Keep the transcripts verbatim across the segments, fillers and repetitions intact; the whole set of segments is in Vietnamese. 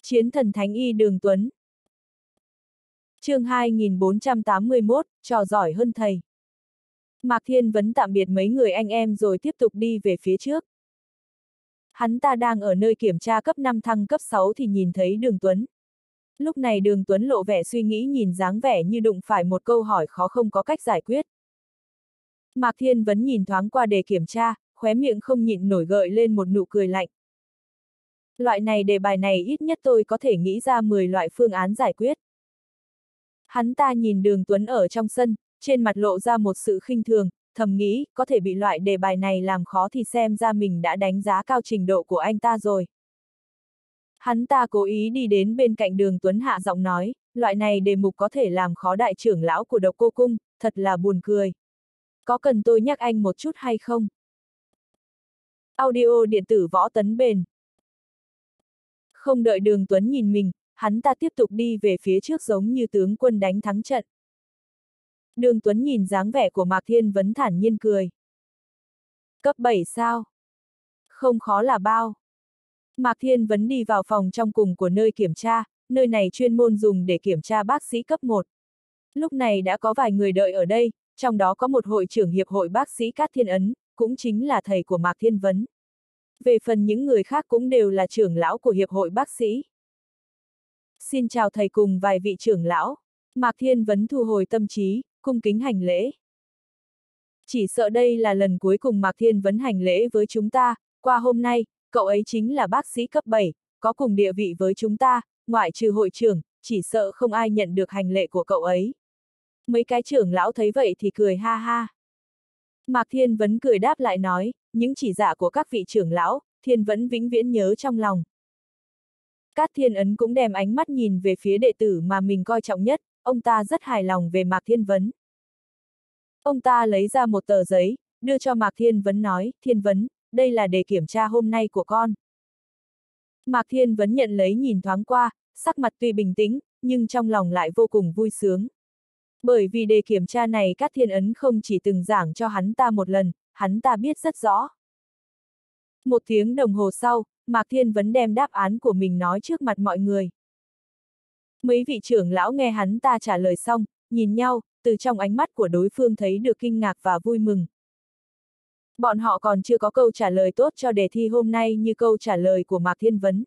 Chiến thần thánh y Đường Tuấn. Chương hai nghìn bốn trăm tám mươi mốt, trò giỏi hơn thầy. Mạc Thiên Vấn tạm biệt mấy người anh em rồi tiếp tục đi về phía trước. Hắn ta đang ở nơi kiểm tra cấp năm thăng cấp sáu thì nhìn thấy Đường Tuấn. Lúc này Đường Tuấn lộ vẻ suy nghĩ, nhìn dáng vẻ như đụng phải một câu hỏi khó không có cách giải quyết. Mạc Thiên Vấn nhìn thoáng qua đề kiểm tra, khóe miệng không nhịn nổi gợi lên một nụ cười lạnh. Loại này đề bài này ít nhất tôi có thể nghĩ ra mười loại phương án giải quyết. Hắn ta nhìn Đường Tuấn ở trong sân, trên mặt lộ ra một sự khinh thường, thầm nghĩ, có thể bị loại đề bài này làm khó thì xem ra mình đã đánh giá cao trình độ của anh ta rồi. Hắn ta cố ý đi đến bên cạnh Đường Tuấn hạ giọng nói, loại này đề mục có thể làm khó đại trưởng lão của Độc Cô Cung, thật là buồn cười. Có cần tôi nhắc anh một chút hay không? Audio điện tử Võ Tấn Bền. Không đợi Đường Tuấn nhìn mình, hắn ta tiếp tục đi về phía trước giống như tướng quân đánh thắng trận. Đường Tuấn nhìn dáng vẻ của Mạc Thiên Vấn thản nhiên cười. Cấp bảy sao? Không khó là bao. Mạc Thiên Vấn đi vào phòng trong cùng của nơi kiểm tra, nơi này chuyên môn dùng để kiểm tra bác sĩ cấp một. Lúc này đã có vài người đợi ở đây, trong đó có một hội trưởng hiệp hội bác sĩ Cát Thiên Ấn, cũng chính là thầy của Mạc Thiên Vấn. Về phần những người khác cũng đều là trưởng lão của hiệp hội bác sĩ. Xin chào thầy cùng vài vị trưởng lão. Mạc Thiên Vấn thu hồi tâm trí, cung kính hành lễ. Chỉ sợ đây là lần cuối cùng Mạc Thiên Vấn hành lễ với chúng ta, qua hôm nay, cậu ấy chính là bác sĩ cấp bảy, có cùng địa vị với chúng ta, ngoại trừ hội trưởng, chỉ sợ không ai nhận được hành lễ của cậu ấy. Mấy cái trưởng lão thấy vậy thì cười ha ha. Mạc Thiên Vấn cười đáp lại nói, những chỉ dạ của các vị trưởng lão, Thiên Vấn vĩnh viễn nhớ trong lòng. Cát Thiên Ấn cũng đem ánh mắt nhìn về phía đệ tử mà mình coi trọng nhất, ông ta rất hài lòng về Mạc Thiên Vấn. Ông ta lấy ra một tờ giấy, đưa cho Mạc Thiên Vấn nói, Thiên Vấn, đây là đề kiểm tra hôm nay của con. Mạc Thiên Vấn nhận lấy nhìn thoáng qua, sắc mặt tuy bình tĩnh, nhưng trong lòng lại vô cùng vui sướng. Bởi vì đề kiểm tra này Cát Thiên Ấn không chỉ từng giảng cho hắn ta một lần, hắn ta biết rất rõ. Một tiếng đồng hồ sau, Mạc Thiên Vấn đem đáp án của mình nói trước mặt mọi người. Mấy vị trưởng lão nghe hắn ta trả lời xong, nhìn nhau, từ trong ánh mắt của đối phương thấy được kinh ngạc và vui mừng. Bọn họ còn chưa có câu trả lời tốt cho đề thi hôm nay như câu trả lời của Mạc Thiên Vấn.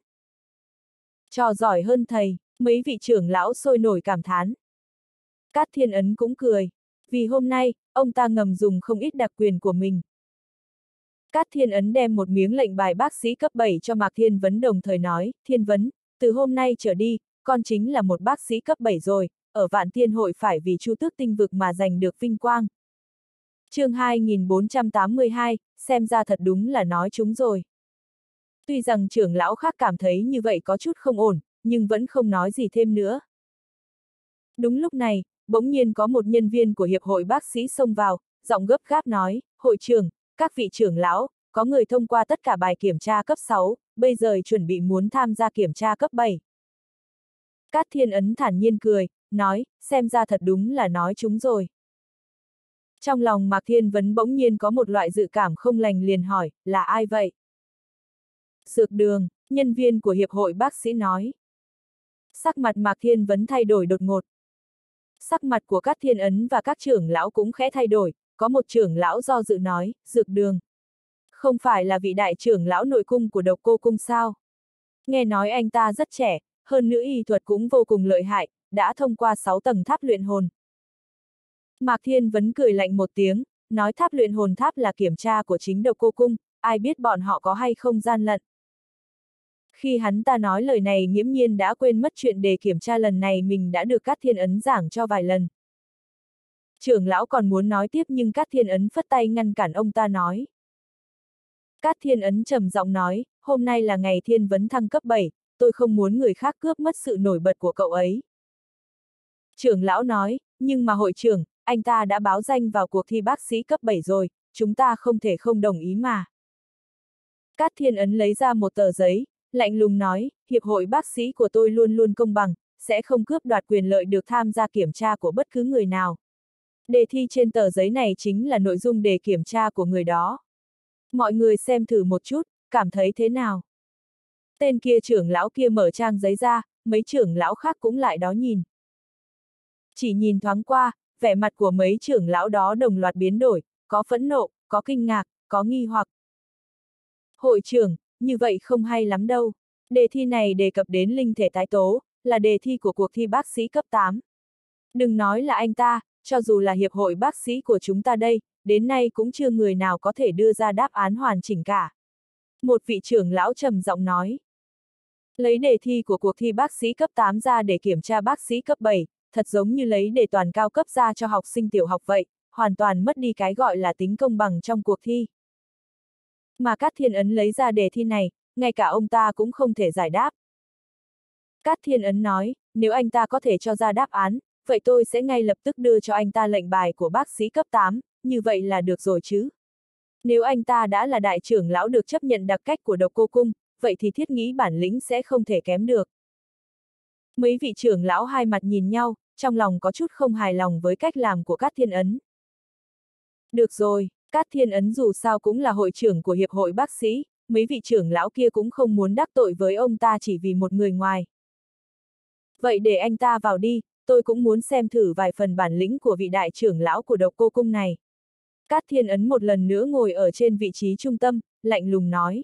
Trò giỏi hơn thầy, mấy vị trưởng lão sôi nổi cảm thán. Cát Thiên Ấn cũng cười, vì hôm nay, ông ta ngầm dùng không ít đặc quyền của mình. Cát Thiên Ấn đem một miếng lệnh bài bác sĩ cấp bảy cho Mạc Thiên Vấn, đồng thời nói, Thiên Vấn, từ hôm nay trở đi, con chính là một bác sĩ cấp bảy rồi, ở Vạn Thiên Hội phải vì Chu Tước Tinh Vực mà giành được vinh quang. Chương hai nghìn bốn trăm tám mươi hai, xem ra thật đúng là nói chúng rồi. Tuy rằng trưởng lão khác cảm thấy như vậy có chút không ổn, nhưng vẫn không nói gì thêm nữa. Đúng lúc này, bỗng nhiên có một nhân viên của hiệp hội bác sĩ xông vào, giọng gấp gáp nói, hội trưởng, các vị trưởng lão, có người thông qua tất cả bài kiểm tra cấp sáu, bây giờ chuẩn bị muốn tham gia kiểm tra cấp bảy. Cát Thiên Ấn thản nhiên cười, nói, xem ra thật đúng là nói chúng rồi. Trong lòng Mạc Thiên Vấn bỗng nhiên có một loại dự cảm không lành, liền hỏi, là ai vậy? Dược Đường, nhân viên của hiệp hội bác sĩ nói. Sắc mặt Mạc Thiên Vấn thay đổi đột ngột. Sắc mặt của các Thiên Ấn và các trưởng lão cũng khẽ thay đổi, có một trưởng lão do dự nói, Dược Đường. Không phải là vị đại trưởng lão nội cung của Độc Cô Cung sao? Nghe nói anh ta rất trẻ, hơn nữa y thuật cũng vô cùng lợi hại, đã thông qua sáu tầng tháp luyện hồn. Mạc Thiên Vấn cười lạnh một tiếng, nói tháp luyện hồn tháp là kiểm tra của chính Độc Cô Cung, ai biết bọn họ có hay không gian lận. Khi hắn ta nói lời này nghiễm nhiên đã quên mất chuyện đề kiểm tra lần này mình đã được Cát Thiên Ấn giảng cho vài lần. Trưởng lão còn muốn nói tiếp nhưng Cát Thiên Ấn phất tay ngăn cản ông ta nói. Cát Thiên Ấn trầm giọng nói, hôm nay là ngày Thiên Vấn thăng cấp bảy, tôi không muốn người khác cướp mất sự nổi bật của cậu ấy. Trưởng lão nói, nhưng mà hội trưởng, anh ta đã báo danh vào cuộc thi bác sĩ cấp bảy rồi, chúng ta không thể không đồng ý mà. Cát Thiên Ấn lấy ra một tờ giấy, lạnh lùng nói, hiệp hội bác sĩ của tôi luôn luôn công bằng, sẽ không cướp đoạt quyền lợi được tham gia kiểm tra của bất cứ người nào. Đề thi trên tờ giấy này chính là nội dung đề kiểm tra của người đó. Mọi người xem thử một chút, cảm thấy thế nào? Tên kia trưởng lão kia mở trang giấy ra, mấy trưởng lão khác cũng lại đó nhìn. Chỉ nhìn thoáng qua, vẻ mặt của mấy trưởng lão đó đồng loạt biến đổi, có phẫn nộ, có kinh ngạc, có nghi hoặc. Hội trưởng, như vậy không hay lắm đâu. Đề thi này đề cập đến linh thể tái tố, là đề thi của cuộc thi bác sĩ cấp tám. Đừng nói là anh ta, cho dù là hiệp hội bác sĩ của chúng ta đây, đến nay cũng chưa người nào có thể đưa ra đáp án hoàn chỉnh cả. Một vị trưởng lão trầm giọng nói. Lấy đề thi của cuộc thi bác sĩ cấp tám ra để kiểm tra bác sĩ cấp bảy, thật giống như lấy đề toàn cao cấp ra cho học sinh tiểu học vậy, hoàn toàn mất đi cái gọi là tính công bằng trong cuộc thi. Mà Cát Thiên Ấn lấy ra đề thi này, ngay cả ông ta cũng không thể giải đáp. Cát Thiên Ấn nói, nếu anh ta có thể cho ra đáp án, vậy tôi sẽ ngay lập tức đưa cho anh ta lệnh bài của bác sĩ cấp tám, như vậy là được rồi chứ. Nếu anh ta đã là đại trưởng lão được chấp nhận đặc cách của Độc Cô Cung, vậy thì thiết nghĩ bản lĩnh sẽ không thể kém được. Mấy vị trưởng lão hai mặt nhìn nhau, trong lòng có chút không hài lòng với cách làm của Cát Thiên Ấn. Được rồi, Cát Thiên Ấn dù sao cũng là hội trưởng của hiệp hội bác sĩ, mấy vị trưởng lão kia cũng không muốn đắc tội với ông ta chỉ vì một người ngoài. Vậy để anh ta vào đi, tôi cũng muốn xem thử vài phần bản lĩnh của vị đại trưởng lão của Độc Cô Cung này. Cát Thiên Ấn một lần nữa ngồi ở trên vị trí trung tâm, lạnh lùng nói.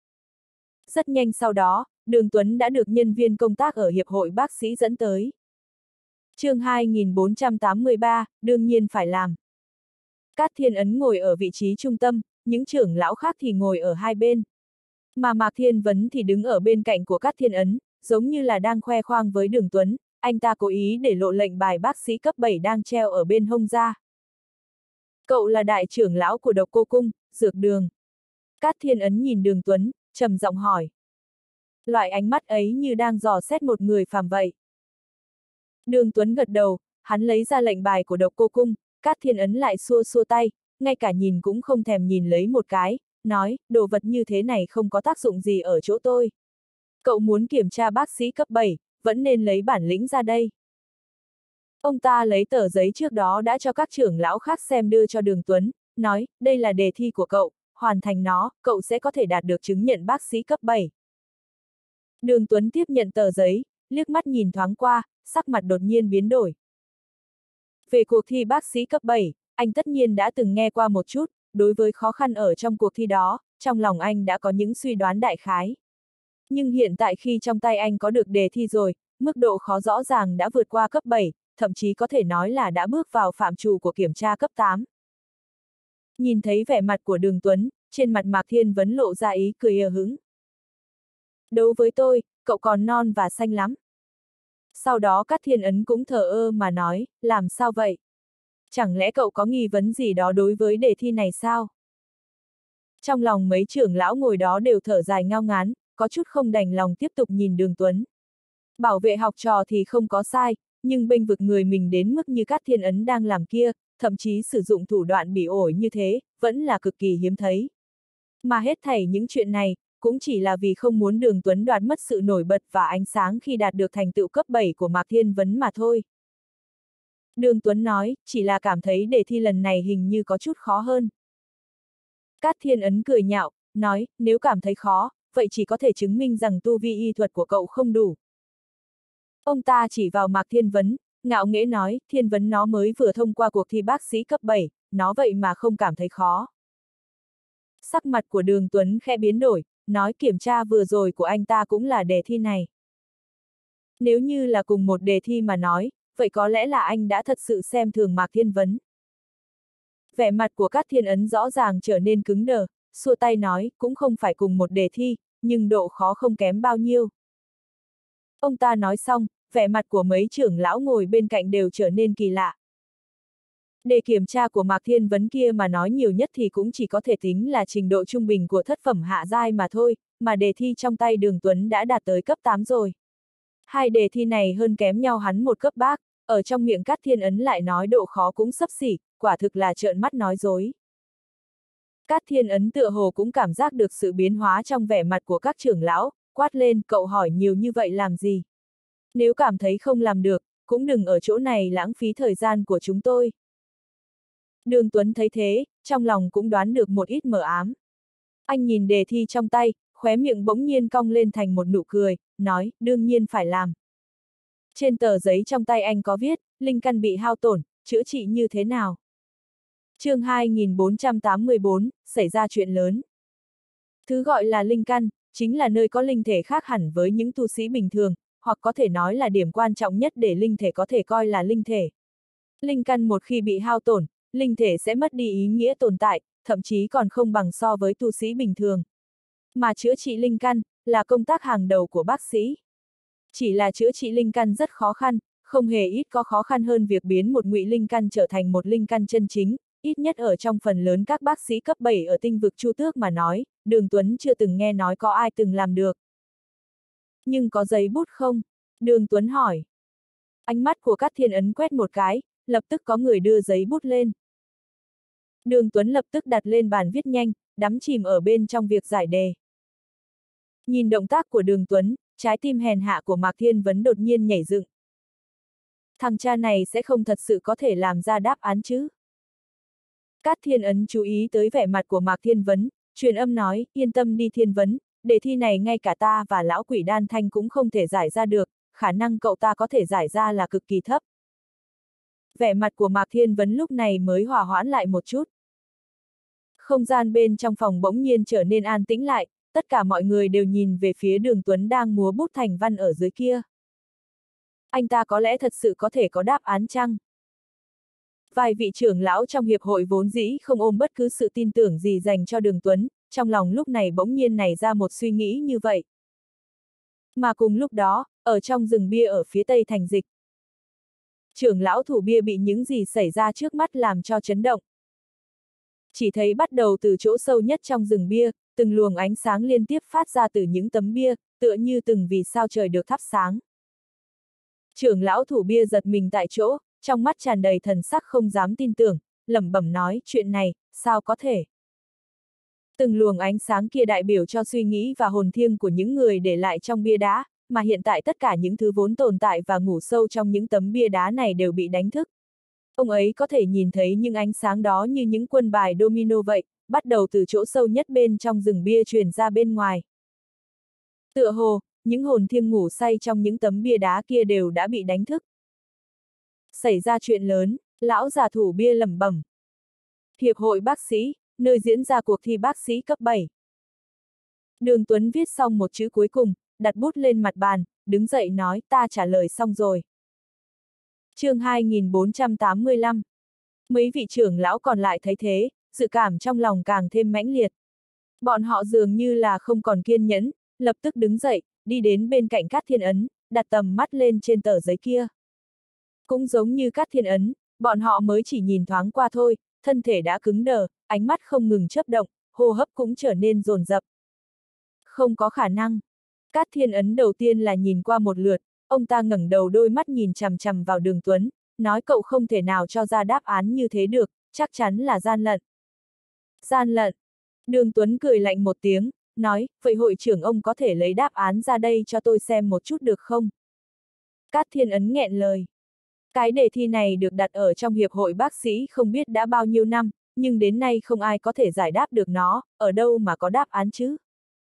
Rất nhanh sau đó, Đường Tuấn đã được nhân viên công tác ở hiệp hội bác sĩ dẫn tới. Chương hai nghìn bốn trăm tám mươi ba, đương nhiên phải làm. Cát Thiên Ấn ngồi ở vị trí trung tâm, những trưởng lão khác thì ngồi ở hai bên. Mà Mạc Thiên Vấn thì đứng ở bên cạnh của Cát Thiên Ấn, giống như là đang khoe khoang với Đường Tuấn, anh ta cố ý để lộ lệnh bài bác sĩ cấp bảy đang treo ở bên hông ra. Cậu là đại trưởng lão của Độc Cô Cung, Dược Đường. Cát Thiên Ấn nhìn Đường Tuấn, trầm giọng hỏi. Loại ánh mắt ấy như đang dò xét một người phàm vậy. Đường Tuấn gật đầu, hắn lấy ra lệnh bài của Độc Cô Cung, Cát Thiên Ấn lại xua xua tay, ngay cả nhìn cũng không thèm nhìn lấy một cái, nói, đồ vật như thế này không có tác dụng gì ở chỗ tôi. Cậu muốn kiểm tra bác sĩ cấp bảy, vẫn nên lấy bản lĩnh ra đây. Ông ta lấy tờ giấy trước đó đã cho các trưởng lão khác xem đưa cho Đường Tuấn, nói, đây là đề thi của cậu, hoàn thành nó, cậu sẽ có thể đạt được chứng nhận bác sĩ cấp bảy. Đường Tuấn tiếp nhận tờ giấy, liếc mắt nhìn thoáng qua, sắc mặt đột nhiên biến đổi. Về cuộc thi bác sĩ cấp bảy, anh tất nhiên đã từng nghe qua một chút, đối với khó khăn ở trong cuộc thi đó, trong lòng anh đã có những suy đoán đại khái. Nhưng hiện tại khi trong tay anh có được đề thi rồi, mức độ khó rõ ràng đã vượt qua cấp bảy, thậm chí có thể nói là đã bước vào phạm trù của kiểm tra cấp tám. Nhìn thấy vẻ mặt của Đường Tuấn, trên mặt Mạc Thiên Vấn lộ ra ý cười ơ hứng. Đối với tôi, cậu còn non và xanh lắm. Sau đó Cát Thiên Ấn cũng thờ ơ mà nói, làm sao vậy? Chẳng lẽ cậu có nghi vấn gì đó đối với đề thi này sao? Trong lòng mấy trưởng lão ngồi đó đều thở dài ngao ngán, có chút không đành lòng tiếp tục nhìn Đường Tuấn. Bảo vệ học trò thì không có sai, nhưng bênh vực người mình đến mức như Cát Thiên Ấn đang làm kia, thậm chí sử dụng thủ đoạn bỉ ổi như thế, vẫn là cực kỳ hiếm thấy. Mà hết thảy những chuyện này, cũng chỉ là vì không muốn Đường Tuấn đoạt mất sự nổi bật và ánh sáng khi đạt được thành tựu cấp bảy của Mạc Thiên Vấn mà thôi. Đường Tuấn nói, chỉ là cảm thấy đề thi lần này hình như có chút khó hơn. Cát Thiên Ấn cười nhạo, nói, nếu cảm thấy khó, vậy chỉ có thể chứng minh rằng tu vi y thuật của cậu không đủ. Ông ta chỉ vào Mạc Thiên Vấn, ngạo nghễ nói, Thiên Vấn nó mới vừa thông qua cuộc thi bác sĩ cấp bảy, nó vậy mà không cảm thấy khó. Sắc mặt của Đường Tuấn khẽ biến đổi, nói kiểm tra vừa rồi của anh ta cũng là đề thi này. Nếu như là cùng một đề thi mà nói, vậy có lẽ là anh đã thật sự xem thường Mạc Thiên Vấn. Vẻ mặt của Cát Thiên Ấn rõ ràng trở nên cứng đờ, xua tay nói, cũng không phải cùng một đề thi, nhưng độ khó không kém bao nhiêu. Ông ta nói xong, vẻ mặt của mấy trưởng lão ngồi bên cạnh đều trở nên kỳ lạ. Đề kiểm tra của Mạc Thiên Vấn kia mà nói nhiều nhất thì cũng chỉ có thể tính là trình độ trung bình của thất phẩm hạ giai mà thôi, mà đề thi trong tay Đường Tuấn đã đạt tới cấp tám rồi. Hai đề thi này hơn kém nhau hắn một cấp bác, ở trong miệng Cát Thiên Ấn lại nói độ khó cũng xấp xỉ, quả thực là trợn mắt nói dối. Cát Thiên Ấn tựa hồ cũng cảm giác được sự biến hóa trong vẻ mặt của các trưởng lão, quát lên, cậu hỏi nhiều như vậy làm gì? Nếu cảm thấy không làm được, cũng đừng ở chỗ này lãng phí thời gian của chúng tôi. Đường Tuấn thấy thế, trong lòng cũng đoán được một ít mờ ám. Anh nhìn đề thi trong tay, khóe miệng bỗng nhiên cong lên thành một nụ cười, nói, đương nhiên phải làm. Trên tờ giấy trong tay anh có viết, linh căn bị hao tổn, chữa trị như thế nào? chương hai nghìn bốn trăm tám mươi bốn, xảy ra chuyện lớn. Thứ gọi là linh căn, chính là nơi có linh thể khác hẳn với những tu sĩ bình thường, hoặc có thể nói là điểm quan trọng nhất để linh thể có thể coi là linh thể. Linh căn một khi bị hao tổn, linh thể sẽ mất đi ý nghĩa tồn tại, thậm chí còn không bằng so với tu sĩ bình thường. Mà chữa trị linh căn, là công tác hàng đầu của bác sĩ. Chỉ là chữa trị linh căn rất khó khăn, không hề ít có khó khăn hơn việc biến một ngụy linh căn trở thành một linh căn chân chính, ít nhất ở trong phần lớn các bác sĩ cấp bảy ở tinh vực Chu Tước mà nói, Đường Tuấn chưa từng nghe nói có ai từng làm được. Nhưng có giấy bút không? Đường Tuấn hỏi. Ánh mắt của Cát Thiên Ấn quét một cái, lập tức có người đưa giấy bút lên. Đường Tuấn lập tức đặt lên bàn viết nhanh, đắm chìm ở bên trong việc giải đề. Nhìn động tác của Đường Tuấn, trái tim hèn hạ của Mạc Thiên Vấn đột nhiên nhảy dựng. Thằng cha này sẽ không thật sự có thể làm ra đáp án chứ? Cát Thiên Ấn chú ý tới vẻ mặt của Mạc Thiên Vấn, truyền âm nói, yên tâm đi Thiên Vấn, đề thi này ngay cả ta và lão quỷ Đan Thanh cũng không thể giải ra được, khả năng cậu ta có thể giải ra là cực kỳ thấp. Vẻ mặt của Mạc Thiên Vấn lúc này mới hòa hoãn lại một chút. Không gian bên trong phòng bỗng nhiên trở nên an tĩnh lại, tất cả mọi người đều nhìn về phía Đường Tuấn đang múa bút thành văn ở dưới kia. Anh ta có lẽ thật sự có thể có đáp án chăng? Vài vị trưởng lão trong hiệp hội vốn dĩ không ôm bất cứ sự tin tưởng gì dành cho Đường Tuấn, trong lòng lúc này bỗng nhiên nảy ra một suy nghĩ như vậy. Mà cùng lúc đó, ở trong rừng bia ở phía tây thành dịch, trưởng lão thủ bia bị những gì xảy ra trước mắt làm cho chấn động. Chỉ thấy bắt đầu từ chỗ sâu nhất trong rừng bia, từng luồng ánh sáng liên tiếp phát ra từ những tấm bia, tựa như từng vì sao trời được thắp sáng. Trưởng lão thủ bia giật mình tại chỗ, trong mắt tràn đầy thần sắc không dám tin tưởng, lẩm bẩm nói, chuyện này, sao có thể? Từng luồng ánh sáng kia đại biểu cho suy nghĩ và hồn thiêng của những người để lại trong bia đá, mà hiện tại tất cả những thứ vốn tồn tại và ngủ sâu trong những tấm bia đá này đều bị đánh thức. Ông ấy có thể nhìn thấy những ánh sáng đó như những quân bài domino vậy, bắt đầu từ chỗ sâu nhất bên trong rừng bia truyền ra bên ngoài. Tựa hồ, những hồn thiêng ngủ say trong những tấm bia đá kia đều đã bị đánh thức. Xảy ra chuyện lớn, lão già thủ bia lẩm bẩm. Hiệp hội bác sĩ, nơi diễn ra cuộc thi bác sĩ cấp bảy. Đường Tuấn viết xong một chữ cuối cùng, đặt bút lên mặt bàn, đứng dậy nói, ta trả lời xong rồi. chương hai nghìn bốn trăm tám mươi lăm. Mấy vị trưởng lão còn lại thấy thế, dự cảm trong lòng càng thêm mãnh liệt. Bọn họ dường như là không còn kiên nhẫn, lập tức đứng dậy, đi đến bên cạnh Cát Thiên Ấn, đặt tầm mắt lên trên tờ giấy kia. Cũng giống như Cát Thiên Ấn, bọn họ mới chỉ nhìn thoáng qua thôi, thân thể đã cứng đờ, ánh mắt không ngừng chớp động, hô hấp cũng trở nên dồn dập. Không có khả năng. Cát Thiên Ấn đầu tiên là nhìn qua một lượt, ông ta ngẩng đầu đôi mắt nhìn chằm chằm vào Đường Tuấn, nói cậu không thể nào cho ra đáp án như thế được, chắc chắn là gian lận. Gian lận. Đường Tuấn cười lạnh một tiếng, nói, vậy hội trưởng ông có thể lấy đáp án ra đây cho tôi xem một chút được không? Cát Thiên Ấn nghẹn lời. Cái đề thi này được đặt ở trong hiệp hội bác sĩ không biết đã bao nhiêu năm, nhưng đến nay không ai có thể giải đáp được nó, ở đâu mà có đáp án chứ?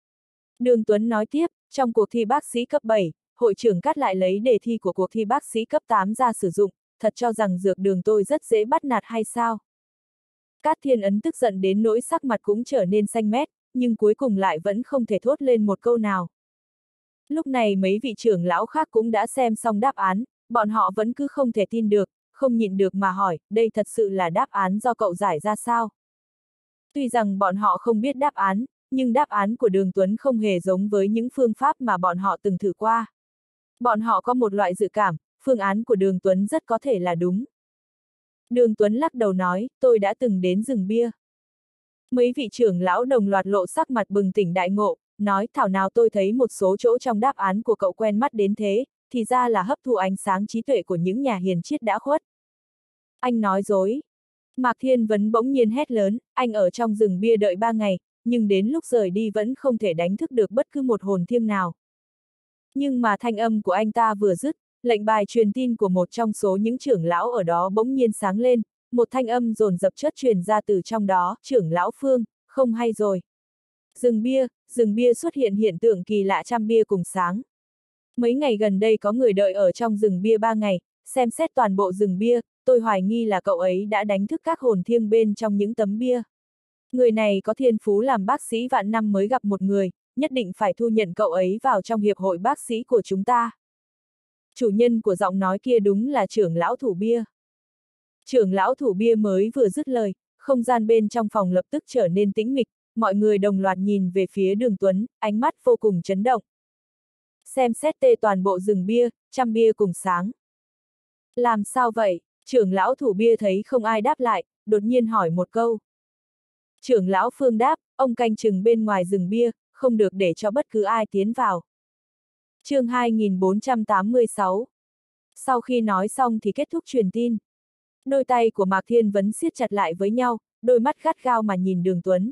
Đường Tuấn nói tiếp, trong cuộc thi bác sĩ cấp bảy, hội trưởng Cát lại lấy đề thi của cuộc thi bác sĩ cấp tám ra sử dụng, thật cho rằng dược đường tôi rất dễ bắt nạt hay sao? Cát Thiên Ấn tức giận đến nỗi sắc mặt cũng trở nên xanh mét, nhưng cuối cùng lại vẫn không thể thốt lên một câu nào. Lúc này mấy vị trưởng lão khác cũng đã xem xong đáp án, bọn họ vẫn cứ không thể tin được, không nhịn được mà hỏi, đây thật sự là đáp án do cậu giải ra sao? Tuy rằng bọn họ không biết đáp án, nhưng đáp án của Đường Tuấn không hề giống với những phương pháp mà bọn họ từng thử qua. Bọn họ có một loại dự cảm, phương án của Đường Tuấn rất có thể là đúng. Đường Tuấn lắc đầu nói, tôi đã từng đến rừng bia. Mấy vị trưởng lão đồng loạt lộ sắc mặt bừng tỉnh đại ngộ, nói thảo nào tôi thấy một số chỗ trong đáp án của cậu quen mắt đến thế, thì ra là hấp thụ ánh sáng trí tuệ của những nhà hiền triết đã khuất. Anh nói dối. Mạc Thiên Vấn bỗng nhiên hét lớn, anh ở trong rừng bia đợi ba ngày, nhưng đến lúc rời đi vẫn không thể đánh thức được bất cứ một hồn thiêng nào. Nhưng mà thanh âm của anh ta vừa dứt, lệnh bài truyền tin của một trong số những trưởng lão ở đó bỗng nhiên sáng lên, một thanh âm dồn dập chất truyền ra từ trong đó, trưởng lão Phương, không hay rồi. Rừng bia, rừng bia xuất hiện hiện tượng kỳ lạ trăm bia cùng sáng. Mấy ngày gần đây có người đợi ở trong rừng bia ba ngày, xem xét toàn bộ rừng bia, tôi hoài nghi là cậu ấy đã đánh thức các hồn thiêng bên trong những tấm bia. Người này có thiên phú làm bác sĩ vạn năm mới gặp một người, nhất định phải thu nhận cậu ấy vào trong hiệp hội bác sĩ của chúng ta. Chủ nhân của giọng nói kia đúng là trưởng lão thủ bia. Trưởng lão thủ bia mới vừa dứt lời, không gian bên trong phòng lập tức trở nên tĩnh mịch, mọi người đồng loạt nhìn về phía Đường Tuấn, ánh mắt vô cùng chấn động. Xem xét tê toàn bộ rừng bia, trăm bia cùng sáng. Làm sao vậy? Trưởng lão thủ bia thấy không ai đáp lại, đột nhiên hỏi một câu. Trưởng lão Phương đáp, ông canh chừng bên ngoài rừng bia, không được để cho bất cứ ai tiến vào. Chương hai nghìn bốn trăm tám mươi sáu. Sau khi nói xong thì kết thúc truyền tin. Đôi tay của Mạc Thiên Vấn siết chặt lại với nhau, đôi mắt gắt gao mà nhìn Đường Tuấn.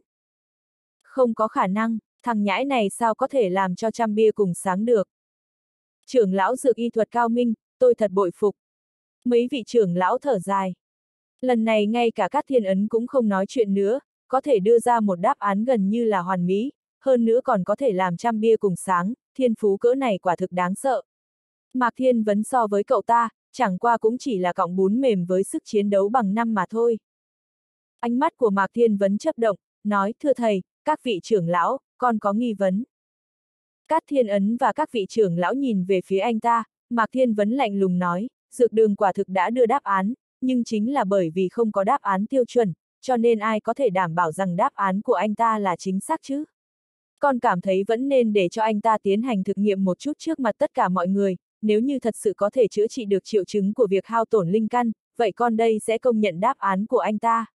Không có khả năng, thằng nhãi này sao có thể làm cho trăm bia cùng sáng được. Trưởng lão dược y thuật cao minh, tôi thật bội phục. Mấy vị trưởng lão thở dài. Lần này ngay cả các thiên ấn cũng không nói chuyện nữa, có thể đưa ra một đáp án gần như là hoàn mỹ, hơn nữa còn có thể làm trăm bia cùng sáng, thiên phú cỡ này quả thực đáng sợ. Mạc Thiên Vấn so với cậu ta, chẳng qua cũng chỉ là cọng bún mềm với sức chiến đấu bằng năm mà thôi. Ánh mắt của Mạc Thiên Vấn chớp động, nói, thưa thầy, các vị trưởng lão, con có nghi vấn. Các thiên ấn và các vị trưởng lão nhìn về phía anh ta, Mạc Thiên Vấn lạnh lùng nói, dược đường quả thực đã đưa đáp án, nhưng chính là bởi vì không có đáp án tiêu chuẩn, cho nên ai có thể đảm bảo rằng đáp án của anh ta là chính xác chứ? Con cảm thấy vẫn nên để cho anh ta tiến hành thực nghiệm một chút trước mặt tất cả mọi người, nếu như thật sự có thể chữa trị được triệu chứng của việc hao tổn linh căn, vậy con đây sẽ công nhận đáp án của anh ta.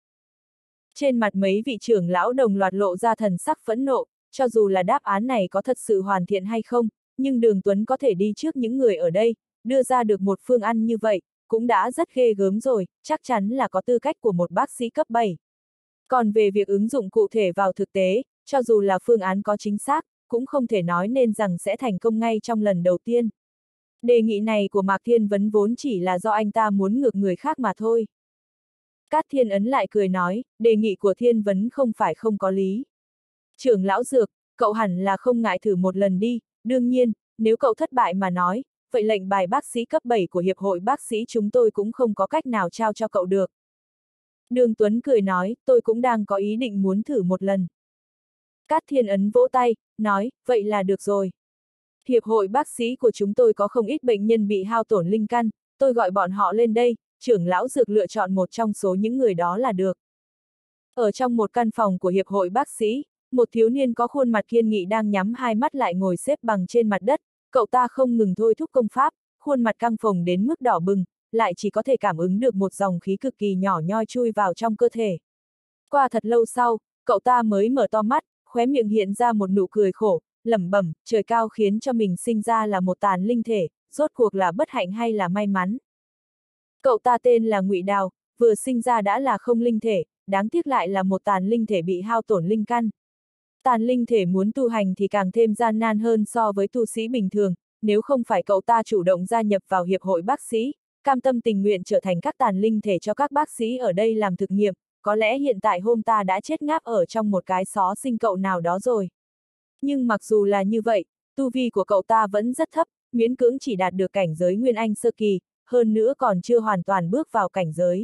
Trên mặt mấy vị trưởng lão đồng loạt lộ ra thần sắc phẫn nộ, cho dù là đáp án này có thật sự hoàn thiện hay không, nhưng Đường Tuấn có thể đi trước những người ở đây, đưa ra được một phương án như vậy, cũng đã rất ghê gớm rồi, chắc chắn là có tư cách của một bác sĩ cấp bảy. Còn về việc ứng dụng cụ thể vào thực tế, cho dù là phương án có chính xác, cũng không thể nói nên rằng sẽ thành công ngay trong lần đầu tiên. Đề nghị này của Mạc Thiên Vấn vốn chỉ là do anh ta muốn ngược người khác mà thôi. Cát Thiên Ấn lại cười nói, đề nghị của Thiên Vấn không phải không có lý. Trưởng lão Dược, cậu hẳn là không ngại thử một lần đi, đương nhiên, nếu cậu thất bại mà nói, vậy lệnh bài bác sĩ cấp bảy của Hiệp hội bác sĩ chúng tôi cũng không có cách nào trao cho cậu được. Đường Tuấn cười nói, tôi cũng đang có ý định muốn thử một lần. Cát Thiên Ấn vỗ tay, nói, vậy là được rồi. Hiệp hội bác sĩ của chúng tôi có không ít bệnh nhân bị hao tổn linh căn, tôi gọi bọn họ lên đây, trưởng lão Dược lựa chọn một trong số những người đó là được. Ở trong một căn phòng của Hiệp hội bác sĩ, một thiếu niên có khuôn mặt kiên nghị đang nhắm hai mắt lại ngồi xếp bằng trên mặt đất, cậu ta không ngừng thôi thúc công pháp, khuôn mặt căng phồng đến mức đỏ bừng, lại chỉ có thể cảm ứng được một dòng khí cực kỳ nhỏ nhoi chui vào trong cơ thể. Qua thật lâu sau, cậu ta mới mở to mắt, khóe miệng hiện ra một nụ cười khổ, lẩm bẩm, trời cao khiến cho mình sinh ra là một tàn linh thể, rốt cuộc là bất hạnh hay là may mắn. Cậu ta tên là Ngụy Đào, vừa sinh ra đã là không linh thể, đáng tiếc lại là một tàn linh thể bị hao tổn linh căn. Tàn linh thể muốn tu hành thì càng thêm gian nan hơn so với tu sĩ bình thường, nếu không phải cậu ta chủ động gia nhập vào hiệp hội bác sĩ, cam tâm tình nguyện trở thành các tàn linh thể cho các bác sĩ ở đây làm thực nghiệm, có lẽ hiện tại hôm ta đã chết ngáp ở trong một cái xó sinh cậu nào đó rồi. Nhưng mặc dù là như vậy, tu vi của cậu ta vẫn rất thấp, miễn cưỡng chỉ đạt được cảnh giới Nguyên Anh sơ kỳ, hơn nữa còn chưa hoàn toàn bước vào cảnh giới.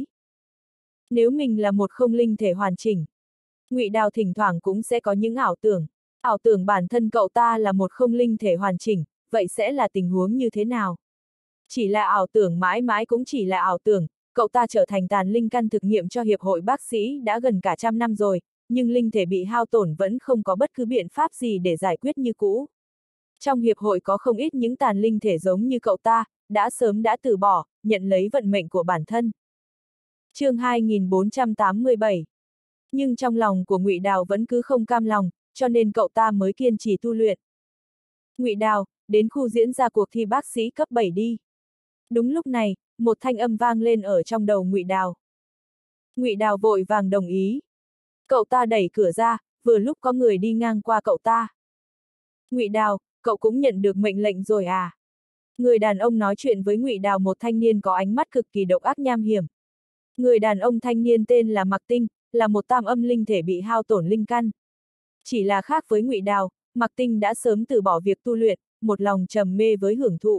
Nếu mình là một không linh thể hoàn chỉnh, Ngụy Đào thỉnh thoảng cũng sẽ có những ảo tưởng, ảo tưởng bản thân cậu ta là một không linh thể hoàn chỉnh, vậy sẽ là tình huống như thế nào? Chỉ là ảo tưởng mãi mãi cũng chỉ là ảo tưởng, cậu ta trở thành tàn linh căn thực nghiệm cho hiệp hội bác sĩ đã gần cả trăm năm rồi, nhưng linh thể bị hao tổn vẫn không có bất cứ biện pháp gì để giải quyết như cũ. Trong hiệp hội có không ít những tàn linh thể giống như cậu ta, đã sớm đã từ bỏ, nhận lấy vận mệnh của bản thân. Chương hai nghìn bốn trăm tám mươi bảy. Nhưng trong lòng của Ngụy Đào vẫn cứ không cam lòng, cho nên cậu ta mới kiên trì tu luyện. Ngụy Đào, đến khu diễn ra cuộc thi bác sĩ cấp bảy đi. Đúng lúc này, một thanh âm vang lên ở trong đầu Ngụy Đào. Ngụy Đào vội vàng đồng ý. Cậu ta đẩy cửa ra, vừa lúc có người đi ngang qua cậu ta. Ngụy Đào, cậu cũng nhận được mệnh lệnh rồi à? Người đàn ông nói chuyện với Ngụy Đào, một thanh niên có ánh mắt cực kỳ độc ác nham hiểm. Người đàn ông thanh niên tên là Mạc Tinh, là một tam âm linh thể bị hao tổn linh căn. Chỉ là khác với Ngụy Đào, Mạc Tinh đã sớm từ bỏ việc tu luyện, một lòng trầm mê với hưởng thụ.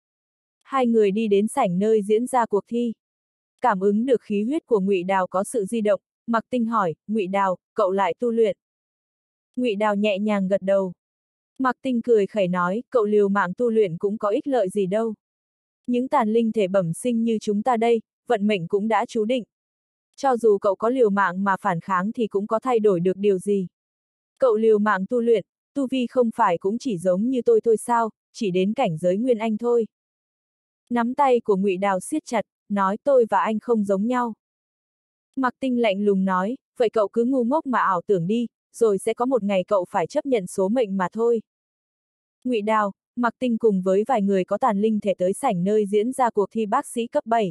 Hai người đi đến sảnh nơi diễn ra cuộc thi. Cảm ứng được khí huyết của Ngụy Đào có sự di động, Mạc Tinh hỏi, Ngụy Đào, cậu lại tu luyện. Ngụy Đào nhẹ nhàng gật đầu. Mạc Tinh cười khẩy nói, cậu liều mạng tu luyện cũng có ích lợi gì đâu. Những tàn linh thể bẩm sinh như chúng ta đây, vận mệnh cũng đã chú định. Cho dù cậu có liều mạng mà phản kháng thì cũng có thay đổi được điều gì. Cậu liều mạng tu luyện, tu vi không phải cũng chỉ giống như tôi thôi sao, chỉ đến cảnh giới Nguyên Anh thôi. Nắm tay của Ngụy Đào siết chặt, nói tôi và anh không giống nhau. Mạc Tinh lạnh lùng nói, vậy cậu cứ ngu ngốc mà ảo tưởng đi, rồi sẽ có một ngày cậu phải chấp nhận số mệnh mà thôi. Ngụy Đào, Mạc Tinh cùng với vài người có tàn linh thể tới sảnh nơi diễn ra cuộc thi bác sĩ cấp bảy.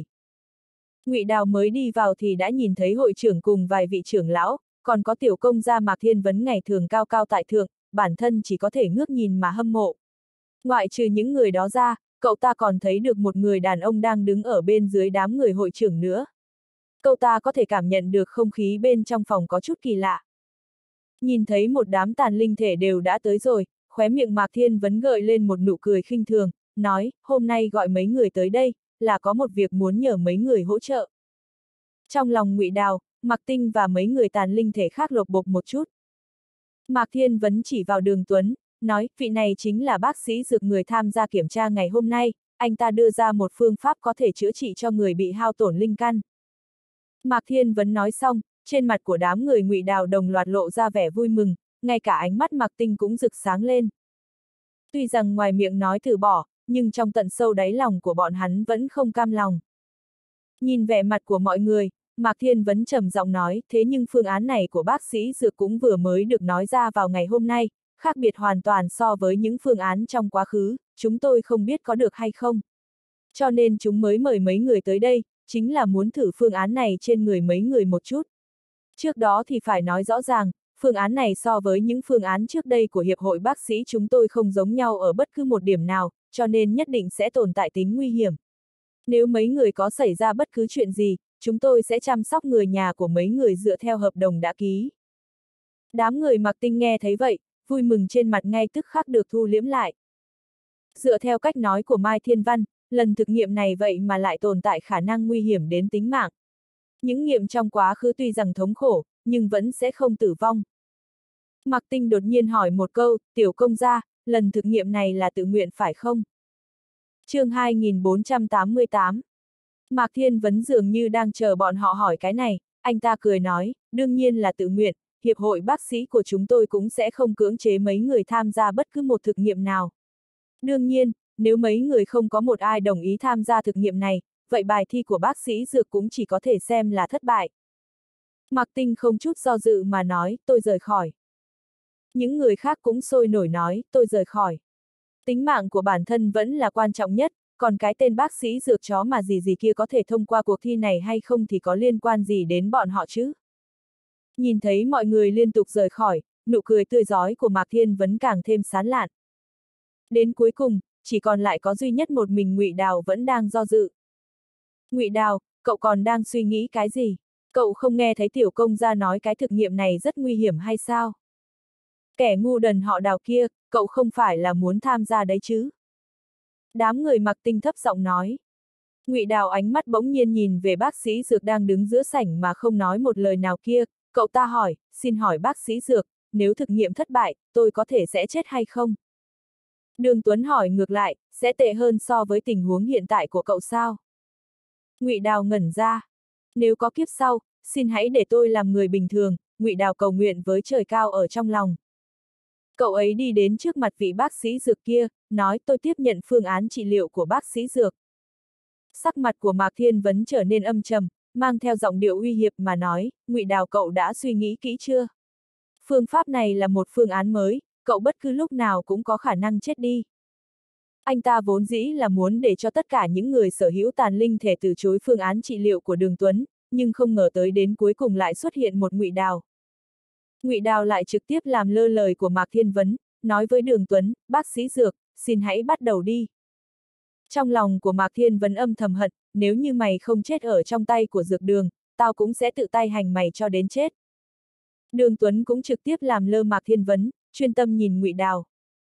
Ngụy Đào mới đi vào thì đã nhìn thấy hội trưởng cùng vài vị trưởng lão, còn có tiểu công gia Mạc Thiên Vấn ngày thường cao cao tại thượng, bản thân chỉ có thể ngước nhìn mà hâm mộ. Ngoại trừ những người đó ra, cậu ta còn thấy được một người đàn ông đang đứng ở bên dưới đám người hội trưởng nữa. Cậu ta có thể cảm nhận được không khí bên trong phòng có chút kỳ lạ. Nhìn thấy một đám tàn linh thể đều đã tới rồi, khóe miệng Mạc Thiên Vấn gợi lên một nụ cười khinh thường, nói, hôm nay gọi mấy người tới đây, là có một việc muốn nhờ mấy người hỗ trợ. Trong lòng Ngụy Đào, Mạc Tinh và mấy người tàn linh thể khác lột bột một chút. Mạc Thiên Vấn chỉ vào Đường Tuấn, nói, vị này chính là bác sĩ dược người tham gia kiểm tra ngày hôm nay, anh ta đưa ra một phương pháp có thể chữa trị cho người bị hao tổn linh căn. Mạc Thiên Vấn nói xong, trên mặt của đám người Ngụy Đào đồng loạt lộ ra vẻ vui mừng, ngay cả ánh mắt Mạc Tinh cũng rực sáng lên. Tuy rằng ngoài miệng nói từ bỏ, nhưng trong tận sâu đáy lòng của bọn hắn vẫn không cam lòng. Nhìn vẻ mặt của mọi người, Mạc Thiên Vấn trầm giọng nói, thế nhưng phương án này của bác sĩ dược cũng vừa mới được nói ra vào ngày hôm nay, khác biệt hoàn toàn so với những phương án trong quá khứ, chúng tôi không biết có được hay không. Cho nên chúng mới mời mấy người tới đây, chính là muốn thử phương án này trên người mấy người một chút. Trước đó thì phải nói rõ ràng, phương án này so với những phương án trước đây của Hiệp hội bác sĩ chúng tôi không giống nhau ở bất cứ một điểm nào, cho nên nhất định sẽ tồn tại tính nguy hiểm. Nếu mấy người có xảy ra bất cứ chuyện gì, chúng tôi sẽ chăm sóc người nhà của mấy người dựa theo hợp đồng đã ký. Đám người Mạc Tinh nghe thấy vậy, vui mừng trên mặt ngay tức khắc được thu liễm lại. Dựa theo cách nói của Mai Thiên Văn, lần thực nghiệm này vậy mà lại tồn tại khả năng nguy hiểm đến tính mạng. Những nghiệm trong quá khứ tuy rằng thống khổ, nhưng vẫn sẽ không tử vong. Mạc Tinh đột nhiên hỏi một câu, tiểu công gia, lần thực nghiệm này là tự nguyện phải không? Chương hai nghìn bốn trăm tám mươi tám. Mạc Thiên Vấn dường như đang chờ bọn họ hỏi cái này, anh ta cười nói, đương nhiên là tự nguyện, hiệp hội bác sĩ của chúng tôi cũng sẽ không cưỡng chế mấy người tham gia bất cứ một thực nghiệm nào. Đương nhiên, nếu mấy người không có một ai đồng ý tham gia thực nghiệm này, vậy bài thi của bác sĩ dược cũng chỉ có thể xem là thất bại. Mạc Tinh không chút do dự mà nói, tôi rời khỏi. Những người khác cũng sôi nổi nói, tôi rời khỏi. Tính mạng của bản thân vẫn là quan trọng nhất, còn cái tên bác sĩ dược chó mà gì gì kia có thể thông qua cuộc thi này hay không thì có liên quan gì đến bọn họ chứ. Nhìn thấy mọi người liên tục rời khỏi, nụ cười tươi rói của Mạc Thiên Vấn càng thêm sán lạn. Đến cuối cùng, chỉ còn lại có duy nhất một mình Ngụy Đào vẫn đang do dự. Ngụy Đào, cậu còn đang suy nghĩ cái gì? Cậu không nghe thấy tiểu công gia nói cái thực nghiệm này rất nguy hiểm hay sao? Kẻ ngu đần họ Đào kia, cậu không phải là muốn tham gia đấy chứ? Đám người Mạc Tinh thấp giọng nói. Ngụy Đào ánh mắt bỗng nhiên nhìn về bác sĩ dược đang đứng giữa sảnh mà không nói một lời nào kia, cậu ta hỏi, xin hỏi bác sĩ dược, nếu thực nghiệm thất bại, tôi có thể sẽ chết hay không? Đường Tuấn hỏi ngược lại, sẽ tệ hơn so với tình huống hiện tại của cậu sao? Ngụy Đào ngẩn ra. Nếu có kiếp sau, xin hãy để tôi làm người bình thường, Ngụy Đào cầu nguyện với trời cao ở trong lòng. Cậu ấy đi đến trước mặt vị bác sĩ dược kia, nói tôi tiếp nhận phương án trị liệu của bác sĩ dược. Sắc mặt của Mạc Thiên Vấn trở nên âm trầm, mang theo giọng điệu uy hiếp mà nói, Ngụy Đào cậu đã suy nghĩ kỹ chưa? Phương pháp này là một phương án mới, cậu bất cứ lúc nào cũng có khả năng chết đi. Anh ta vốn dĩ là muốn để cho tất cả những người sở hữu tàn linh thể từ chối phương án trị liệu của Đường Tuấn, nhưng không ngờ tới đến cuối cùng lại xuất hiện một Ngụy Đào. Ngụy Đào lại trực tiếp làm lơ lời của Mạc Thiên Vấn, nói với Đường Tuấn, bác sĩ dược, xin hãy bắt đầu đi. Trong lòng của Mạc Thiên Vấn âm thầm hận, nếu như mày không chết ở trong tay của dược đường, tao cũng sẽ tự tay hành mày cho đến chết. Đường Tuấn cũng trực tiếp làm lơ Mạc Thiên Vấn, chuyên tâm nhìn Ngụy Đào.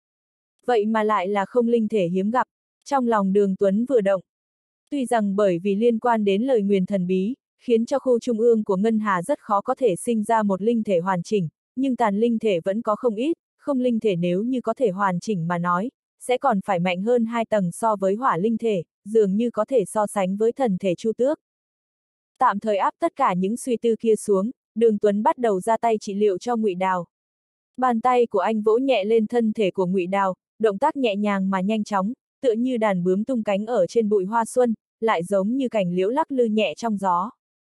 Vậy mà lại là không linh thể hiếm gặp, trong lòng Đường Tuấn vừa động. Tuy rằng bởi vì liên quan đến lời nguyền thần bí, khiến cho khu trung ương của Ngân Hà rất khó có thể sinh ra một linh thể hoàn chỉnh, nhưng tàn linh thể vẫn có không ít, không linh thể nếu như có thể hoàn chỉnh mà nói, sẽ còn phải mạnh hơn hai tầng so với hỏa linh thể, dường như có thể so sánh với thần thể Chu Tước. Tạm thời áp tất cả những suy tư kia xuống, Đường Tuấn bắt đầu ra tay trị liệu cho Ngụy Đào. Bàn tay của anh vỗ nhẹ lên thân thể của Ngụy Đào, động tác nhẹ nhàng mà nhanh chóng, tựa như đàn bướm tung cánh ở trên bụi hoa xuân, lại giống như cành liễu lắc lư nhẹ trong gió.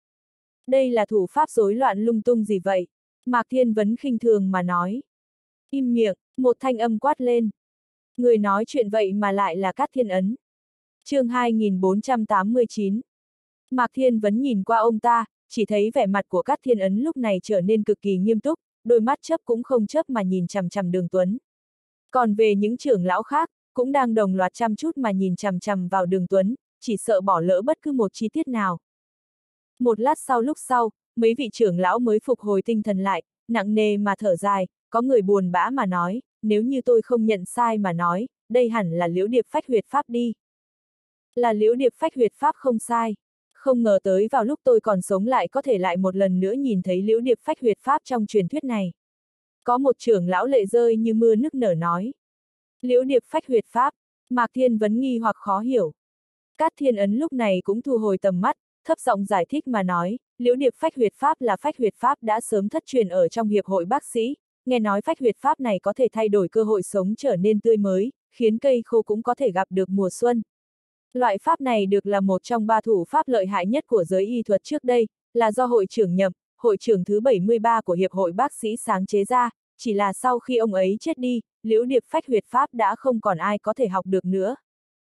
Đây là thủ pháp rối loạn lung tung gì vậy? Mạc Thiên Vấn khinh thường mà nói. Im miệng, một thanh âm quát lên. Người nói chuyện vậy mà lại là Cát Thiên Ấn. Chương hai nghìn bốn trăm tám mươi chín. Mạc Thiên Vấn nhìn qua ông ta, chỉ thấy vẻ mặt của Cát Thiên Ấn lúc này trở nên cực kỳ nghiêm túc, đôi mắt chớp cũng không chớp mà nhìn chằm chằm Đường Tuấn. Còn về những trưởng lão khác, cũng đang đồng loạt chăm chút mà nhìn chằm chằm vào Đường Tuấn, chỉ sợ bỏ lỡ bất cứ một chi tiết nào. Một lát sau lúc sau, mấy vị trưởng lão mới phục hồi tinh thần lại, nặng nề mà thở dài, có người buồn bã mà nói, nếu như tôi không nhận sai mà nói, đây hẳn là Liễu Điệp Phách Huyệt Pháp đi. Là Liễu Điệp Phách Huyệt Pháp không sai. Không ngờ tới vào lúc tôi còn sống lại có thể lại một lần nữa nhìn thấy Liễu Điệp Phách Huyệt Pháp trong truyền thuyết này. Có một trưởng lão lệ rơi như mưa nức nở nói. Liễu Điệp Phách Huyệt Pháp, Mạc Thiên Vấn nghi hoặc khó hiểu. Cát Thiên Ấn lúc này cũng thu hồi tầm mắt, thấp giọng giải thích mà nói, Liễu Điệp Phách Huyệt Pháp là Phách Huyệt Pháp đã sớm thất truyền ở trong hiệp hội bác sĩ, nghe nói Phách Huyệt Pháp này có thể thay đổi cơ hội sống trở nên tươi mới, khiến cây khô cũng có thể gặp được mùa xuân. Loại pháp này được là một trong ba thủ pháp lợi hại nhất của giới y thuật trước đây, là do hội trưởng Nhậm, hội trưởng thứ bảy mươi ba của hiệp hội bác sĩ sáng chế ra, chỉ là sau khi ông ấy chết đi, Liễu Điệp Phách Huyệt Pháp đã không còn ai có thể học được nữa.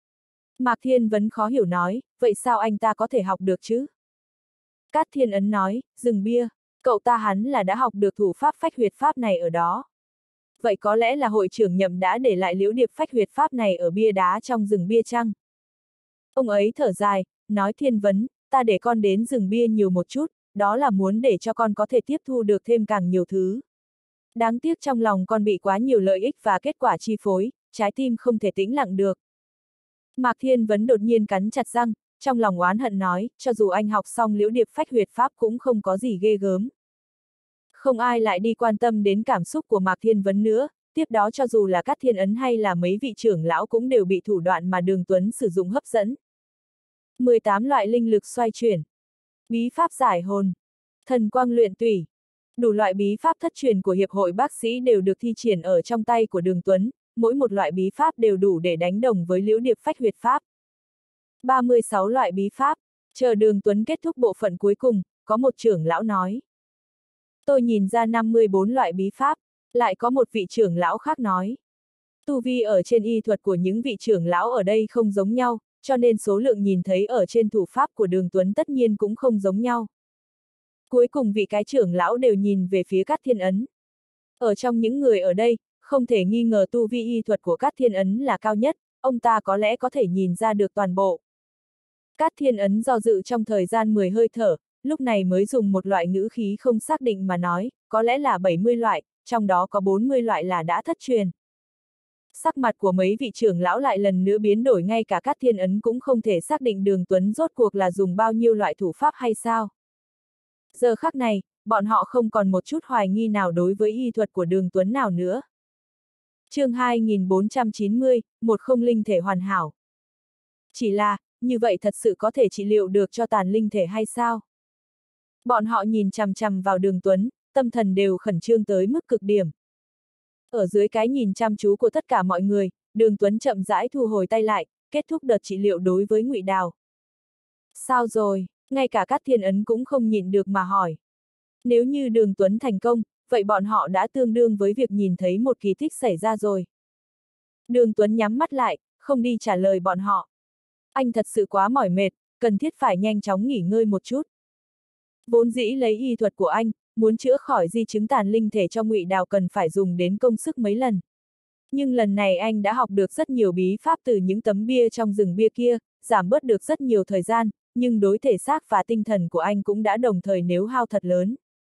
Mạc Thiên Vấn khó hiểu nói, vậy sao anh ta có thể học được chứ? Cát Thiên Ấn nói, rừng bia, cậu ta hắn là đã học được thủ pháp Phách Huyệt Pháp này ở đó. Vậy có lẽ là hội trưởng Nhậm đã để lại Liễu Điệp Phách Huyệt Pháp này ở bia đá trong rừng bia chăng? Ông ấy thở dài, nói Thiên Vấn, ta để con đến rừng bia nhiều một chút, đó là muốn để cho con có thể tiếp thu được thêm càng nhiều thứ. Đáng tiếc trong lòng con bị quá nhiều lợi ích và kết quả chi phối, trái tim không thể tĩnh lặng được. Mạc Thiên Vấn đột nhiên cắn chặt răng, trong lòng oán hận nói, cho dù anh học xong Liễu Điệp Phách Huyệt Pháp cũng không có gì ghê gớm. Không ai lại đi quan tâm đến cảm xúc của Mạc Thiên Vấn nữa, tiếp đó cho dù là Cát Thiên Ấn hay là mấy vị trưởng lão cũng đều bị thủ đoạn mà Đường Tuấn sử dụng hấp dẫn. mười tám loại linh lực xoay chuyển, bí pháp giải hồn, thần quang luyện tủy, đủ loại bí pháp thất truyền của hiệp hội bác sĩ đều được thi triển ở trong tay của Đường Tuấn, mỗi một loại bí pháp đều đủ để đánh đồng với Liễu Điệp Phách Huyệt Pháp. ba mươi sáu loại bí pháp, chờ Đường Tuấn kết thúc bộ phận cuối cùng, có một trưởng lão nói. Tôi nhìn ra năm mươi bốn loại bí pháp, lại có một vị trưởng lão khác nói. Tu vi ở trên y thuật của những vị trưởng lão ở đây không giống nhau, cho nên số lượng nhìn thấy ở trên thủ pháp của Đường Tuấn tất nhiên cũng không giống nhau. Cuối cùng vị cái trưởng lão đều nhìn về phía Cát Thiên Ấn. Ở trong những người ở đây, không thể nghi ngờ tu vi y thuật của Cát Thiên Ấn là cao nhất, ông ta có lẽ có thể nhìn ra được toàn bộ. Cát Thiên Ấn do dự trong thời gian mười hơi thở, lúc này mới dùng một loại ngữ khí không xác định mà nói, có lẽ là bảy mươi loại, trong đó có bốn mươi loại là đã thất truyền. Sắc mặt của mấy vị trưởng lão lại lần nữa biến đổi, ngay cả Cát Thiên Ấn cũng không thể xác định Đường Tuấn rốt cuộc là dùng bao nhiêu loại thủ pháp hay sao. Giờ khắc này, bọn họ không còn một chút hoài nghi nào đối với y thuật của Đường Tuấn nào nữa. Chương hai nghìn bốn trăm chín mươi, một không linh thể hoàn hảo. Chỉ là, như vậy thật sự có thể trị liệu được cho tàn linh thể hay sao? Bọn họ nhìn chằm chằm vào Đường Tuấn, tâm thần đều khẩn trương tới mức cực điểm. Ở dưới cái nhìn chăm chú của tất cả mọi người, Đường Tuấn chậm rãi thu hồi tay lại, kết thúc đợt trị liệu đối với Ngụy Đào. Sao rồi? Ngay cả Cát Thiên Ấn cũng không nhịn được mà hỏi. Nếu như Đường Tuấn thành công, vậy bọn họ đã tương đương với việc nhìn thấy một kỳ tích xảy ra rồi. Đường Tuấn nhắm mắt lại, không đi trả lời bọn họ. Anh thật sự quá mỏi mệt, cần thiết phải nhanh chóng nghỉ ngơi một chút. Vốn dĩ lấy y thuật của anh, muốn chữa khỏi di chứng tàn linh thể cho Ngụy Đào cần phải dùng đến công sức mấy lần. Nhưng lần này anh đã học được rất nhiều bí pháp từ những tấm bia trong rừng bia kia, giảm bớt được rất nhiều thời gian, nhưng đối thể xác và tinh thần của anh cũng đã đồng thời nếu hao thật lớn.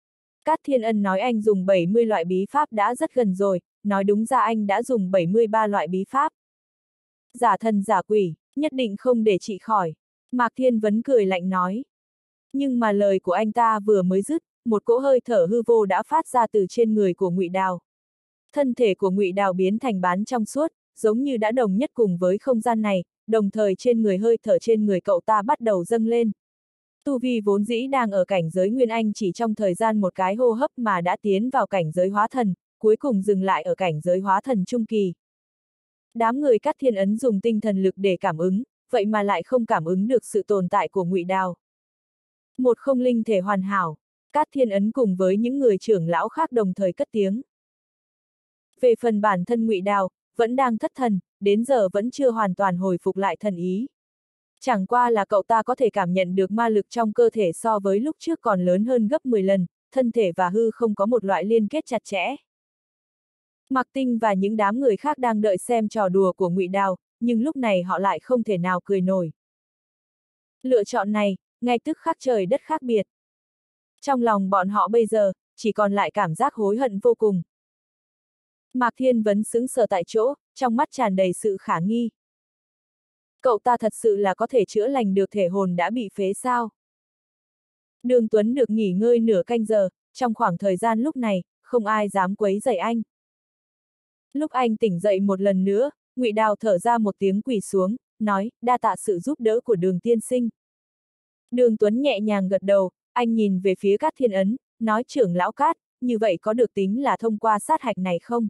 Cát Thiên Ân nói anh dùng bảy mươi loại bí pháp đã rất gần rồi, nói đúng ra anh đã dùng bảy mươi ba loại bí pháp. Giả thần giả quỷ, nhất định không để trị khỏi. Mạc Thiên Vấn cười lạnh nói. Nhưng mà lời của anh ta vừa mới dứt, một cỗ hơi thở hư vô đã phát ra từ trên người của Ngụy Đào. Thân thể của Ngụy Đào biến thành bán trong suốt, giống như đã đồng nhất cùng với không gian này, đồng thời trên người hơi thở trên người cậu ta bắt đầu dâng lên. Tu vi vốn dĩ đang ở cảnh giới Nguyên Anh chỉ trong thời gian một cái hô hấp mà đã tiến vào cảnh giới hóa thần, cuối cùng dừng lại ở cảnh giới hóa thần trung kỳ. Đám người Cát Thiên Ấn dùng tinh thần lực để cảm ứng, vậy mà lại không cảm ứng được sự tồn tại của Ngụy Đào. Một không linh thể hoàn hảo, Cát Thiên Ấn cùng với những người trưởng lão khác đồng thời cất tiếng. Về phần bản thân Ngụy Đào, vẫn đang thất thần, đến giờ vẫn chưa hoàn toàn hồi phục lại thần ý. Chẳng qua là cậu ta có thể cảm nhận được ma lực trong cơ thể so với lúc trước còn lớn hơn gấp mười lần, thân thể và hư không có một loại liên kết chặt chẽ. Mạc Tinh và những đám người khác đang đợi xem trò đùa của Ngụy Đào, nhưng lúc này họ lại không thể nào cười nổi. Lựa chọn này, ngay tức khắc trời đất khác biệt. Trong lòng bọn họ bây giờ, chỉ còn lại cảm giác hối hận vô cùng. Mạc Thiên Vấn sững sờ tại chỗ, trong mắt tràn đầy sự khả nghi. Cậu ta thật sự là có thể chữa lành được thể hồn đã bị phế sao? Đường Tuấn được nghỉ ngơi nửa canh giờ, trong khoảng thời gian lúc này, không ai dám quấy rầy anh. Lúc anh tỉnh dậy một lần nữa, Ngụy Đào thở ra một tiếng quỳ xuống, nói, đa tạ sự giúp đỡ của Đường tiên sinh. Đường Tuấn nhẹ nhàng gật đầu, anh nhìn về phía Cát Thiên Ấn, nói trưởng lão Cát, như vậy có được tính là thông qua sát hạch này không?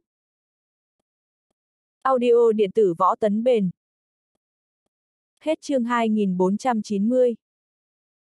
Audio điện tử Võ Tấn Bền. Hết chương hai nghìn bốn trăm chín mươi.